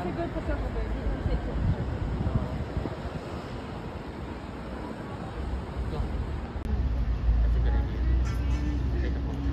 good for several days. You can take pictures. That's a good idea. Take a photo.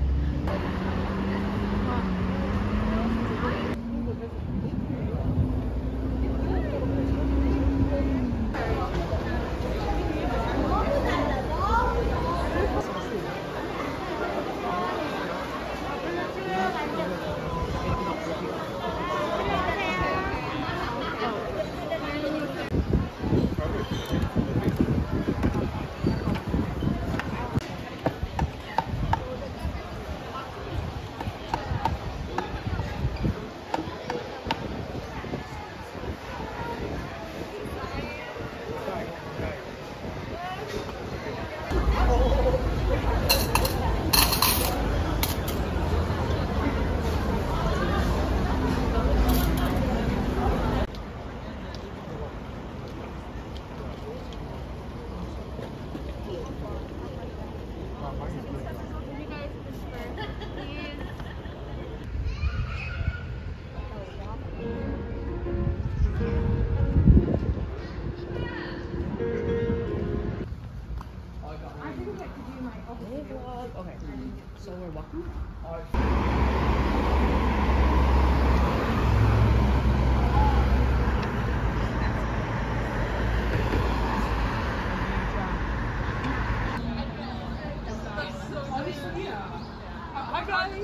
Okay, so we're walking. Hi guys.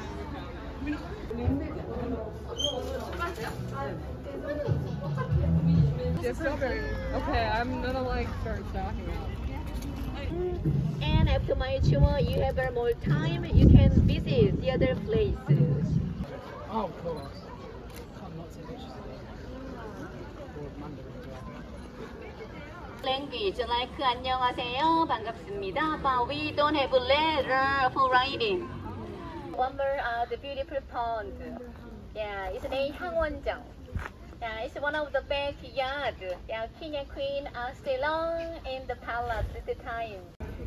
Yeah, strawberry. Okay, I'm gonna like start stocking up. And after my tour, you have more time, you can visit the other places. Oh, cool. I'm not so much. Or Mandarin as well. Language like 안녕하세요, 반갑습니다. But we don't have letter for writing. One more the beautiful pond. Yeah, it's named 항원정. Yeah, it's one of the backyard. Yeah, king and queen are stay long in the palace at the time.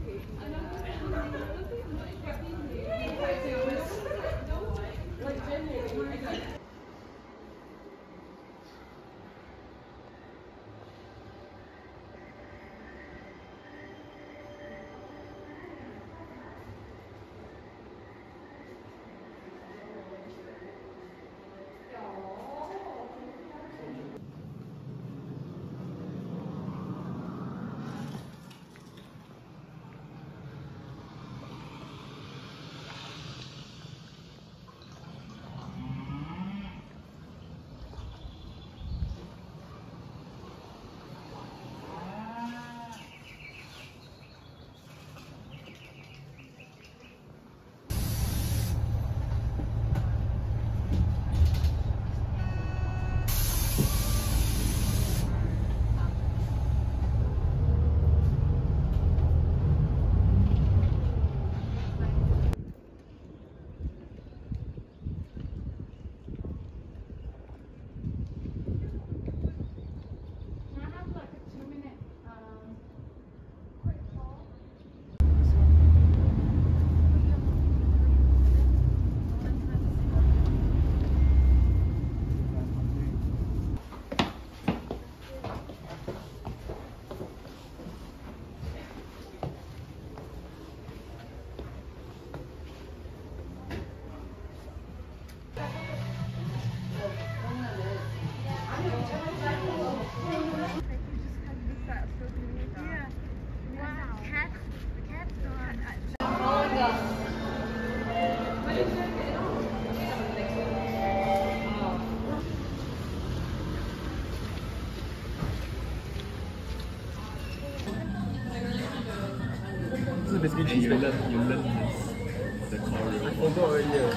So basically you learn this, the choreo. I forgot already.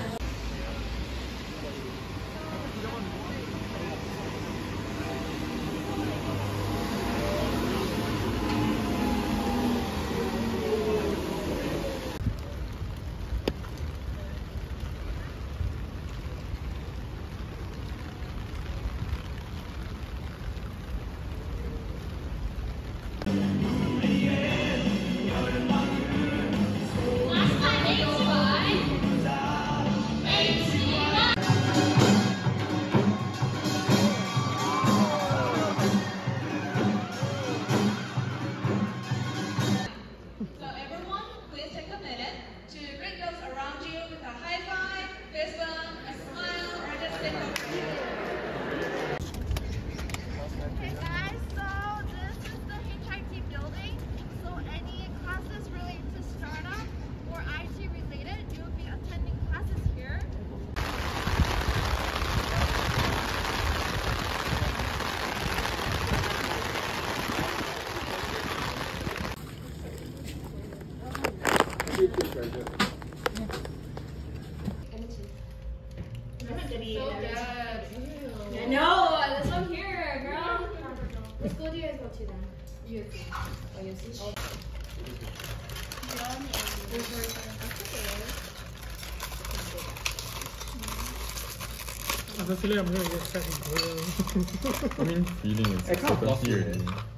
Honestly, I'm gonna get stuck in Korea. I mean, feeling is I can't certainty lost it. already.